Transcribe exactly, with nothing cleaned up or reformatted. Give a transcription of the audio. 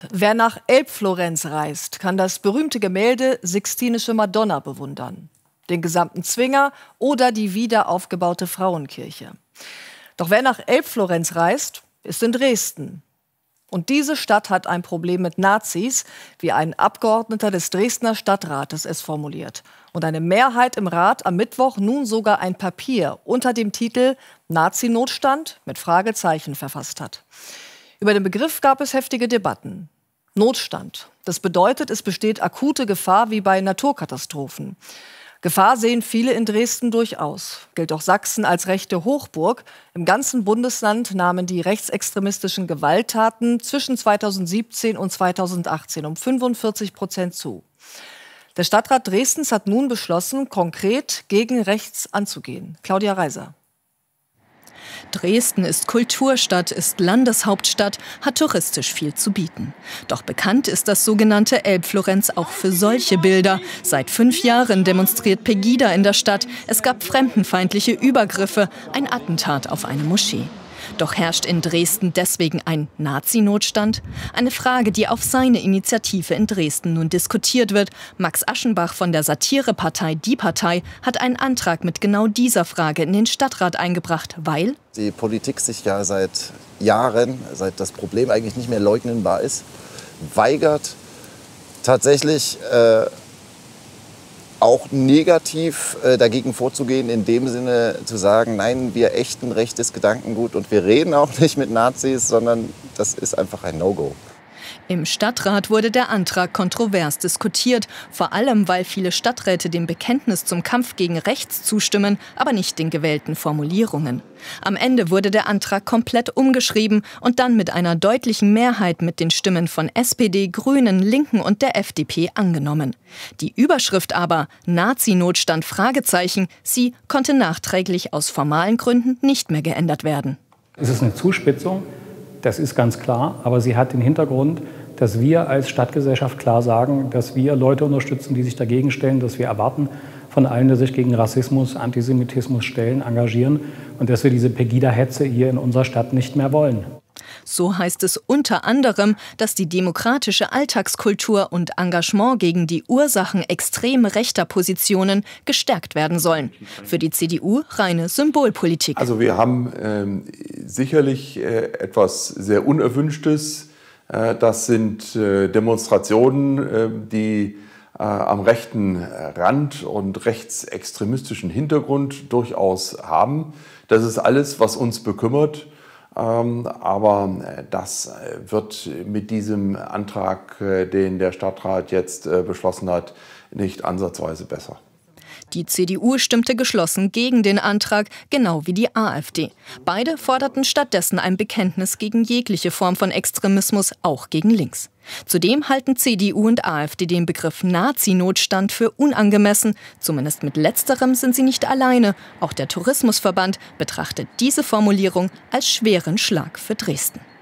Wer nach Elbflorenz reist, kann das berühmte Gemälde Sixtinische Madonna bewundern, den gesamten Zwinger oder die wieder aufgebaute Frauenkirche. Doch wer nach Elbflorenz reist, ist in Dresden. Und diese Stadt hat ein Problem mit Nazis, wie ein Abgeordneter des Dresdner Stadtrates es formuliert. Und eine Mehrheit im Rat am Mittwoch nun sogar ein Papier unter dem Titel Nazi-Notstand mit Fragezeichen verfasst hat. Über den Begriff gab es heftige Debatten. Notstand. Das bedeutet, es besteht akute Gefahr wie bei Naturkatastrophen. Gefahr sehen viele in Dresden durchaus. Gilt auch Sachsen als rechte Hochburg. Im ganzen Bundesland nahmen die rechtsextremistischen Gewalttaten zwischen zweitausendsiebzehn und zweitausendachtzehn um fünfundvierzig Prozent zu. Der Stadtrat Dresdens hat nun beschlossen, konkret gegen rechts anzugehen. Claudia Reiser. Dresden ist Kulturstadt, ist Landeshauptstadt, hat touristisch viel zu bieten. Doch bekannt ist das sogenannte Elbflorenz auch für solche Bilder. Seit fünf Jahren demonstriert Pegida in der Stadt. Es gab fremdenfeindliche Übergriffe, ein Attentat auf eine Moschee. Doch herrscht in Dresden deswegen ein Nazi-Notstand? Eine Frage, die auf seine Initiative in Dresden nun diskutiert wird. Max Aschenbach von der Satirepartei Die Partei hat einen Antrag mit genau dieser Frage in den Stadtrat eingebracht, weil die Politik sich ja seit Jahren, seit das Problem eigentlich nicht mehr leugnenbar ist, weigert tatsächlich äh, auch negativ äh, dagegen vorzugehen, in dem Sinne zu sagen, nein, wir ächten rechtes Gedankengut und wir reden auch nicht mit Nazis, sondern das ist einfach ein No-Go. Im Stadtrat wurde der Antrag kontrovers diskutiert, vor allem weil viele Stadträte dem Bekenntnis zum Kampf gegen rechts zustimmen, aber nicht den gewählten Formulierungen. Am Ende wurde der Antrag komplett umgeschrieben und dann mit einer deutlichen Mehrheit mit den Stimmen von S P D, Grünen, Linken und der F D P angenommen. Die Überschrift aber, Nazi-Notstand, Fragezeichen, sie konnte nachträglich aus formalen Gründen nicht mehr geändert werden. Es ist eine Zuspitzung. Das ist ganz klar, aber sie hat den Hintergrund, dass wir als Stadtgesellschaft klar sagen, dass wir Leute unterstützen, die sich dagegen stellen, dass wir erwarten von allen, die sich gegen Rassismus, Antisemitismus stellen, engagieren und dass wir diese Pegida-Hetze hier in unserer Stadt nicht mehr wollen. So heißt es unter anderem, dass die demokratische Alltagskultur und Engagement gegen die Ursachen extrem rechter Positionen gestärkt werden sollen. Für die C D U reine Symbolpolitik. Also wir haben ähm, sicherlich äh, etwas sehr Unerwünschtes. Äh, das sind äh, Demonstrationen, äh, die äh, am rechten Rand und rechtsextremistischen Hintergrund durchaus haben. Das ist alles, was uns bekümmert. Aber das wird mit diesem Antrag, den der Stadtrat jetzt beschlossen hat, nicht ansatzweise besser. Die C D U stimmte geschlossen gegen den Antrag, genau wie die A f D. Beide forderten stattdessen ein Bekenntnis gegen jegliche Form von Extremismus, auch gegen links. Zudem halten C D U und A f D den Begriff Nazi-Notstand für unangemessen. Zumindest mit letzterem sind sie nicht alleine. Auch der Tourismusverband betrachtet diese Formulierung als schweren Schlag für Dresden.